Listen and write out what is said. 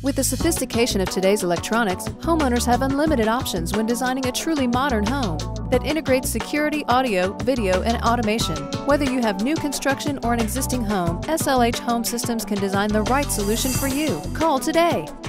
With the sophistication of today's electronics, homeowners have unlimited options when designing a truly modern home that integrates security, audio, video, and automation. Whether you have new construction or an existing home, SLH Home Systems can design the right solution for you. Call today.